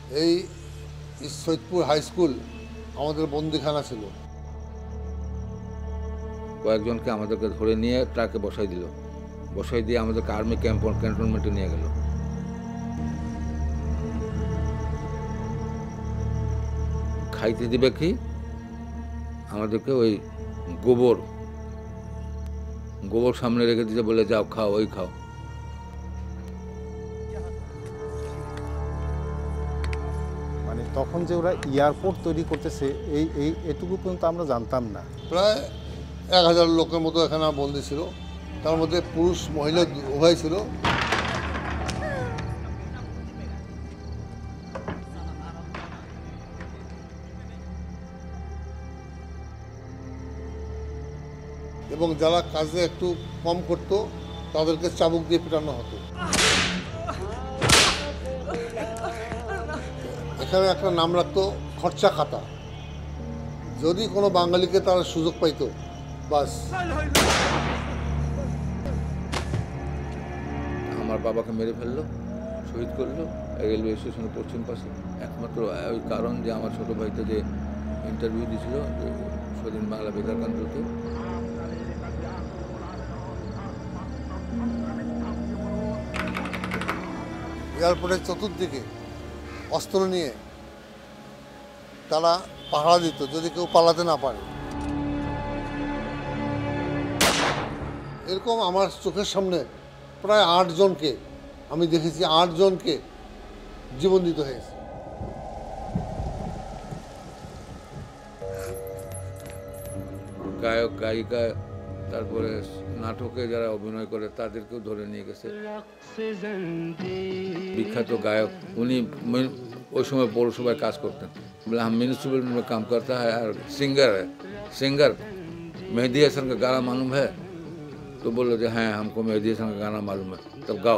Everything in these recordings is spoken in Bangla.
এই সৈয়দপুর হাই স্কুল আমাদের বন্দিখানা ছিল। কয়েকজনকে আমাদেরকে ধরে নিয়ে ট্রাকে বসাই দিয়ে আমাদেরকে আর্মি ক্যান্টনমেন্টে নিয়ে গেল। খাইতে দিবে কি, আমাদেরকে ওই গোবর সামনে রেখে দিতে বলে, যাও খাও, ওই খাও। মানে তখন যে ওরা এয়ারপোর্ট তৈরি করতেছে এটুকু পর্যন্ত আমরা জানতাম না। প্রায় 1000 লোকের মতো এখানে বন্দি ছিল, তার মধ্যে পুরুষ মহিলা উভয় ছিল। এবং যারা কাজে একটু কম করত তাদেরকে চাবুক দিয়ে পেটানো হতো। এখানে একটা নাম রাখতো খরচা খাতা, যদি কোনো বাঙালিকে তারা সুযোগ পাইতো বাস। আমার বাবাকে মেরে ফেললো, শহীদ করলো রেলওয়ে স্টেশনের পশ্চিম পাশে। একমাত্র ওই কারণ যে আমার ছোটো ভাইতে যে ইন্টারভিউ দিয়েছিল স্বাধীন বাংলা বেতার কেন্দ্রতে, এয়ারপোর্টের চতুর্দিকে অস্ত্র নিয়ে তারা পাহারা দিত যদি কেউ পালাতে না পারে। এরকম আমার চোখের সামনে প্রায় 8 জনকে আমি দেখেছি, 8 জনকে জীবন দিতে হয়েছে। গায়ক গায়িকা, তারপরে নাটকে যারা অভিনয় করে তাদেরকেও ধরে নিয়ে গেছে। বিখ্যাত গায়ক, উনি ওই সময় পৌরসভায় কাজ করতেন, বলে हम म्यूनसिपल में काम करता है और सिंगर मेहदी हसन का गाना मालूम है? तो बोलो जो हाँ हमको मेहदी हसन का गाना मालूम है, तब गाओ।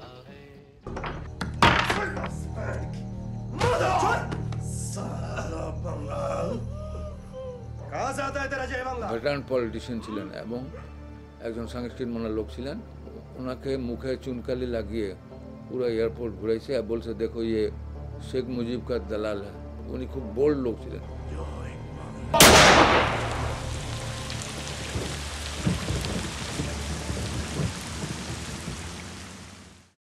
ভেটারান পলিটিশিয়ান ছিলেন এবং একজন সাংস্কৃতিক লোক ছিলেন। ওনাকে মুখে চুনকালি লাগিয়ে পুরো এয়ারপোর্ট ঘুরাইছে আর বলছে, দেখো ইয়ে শেখ মুজিব কা দালাল হ্যাঁ। উনি খুব বোল্ড লোক ছিলেন।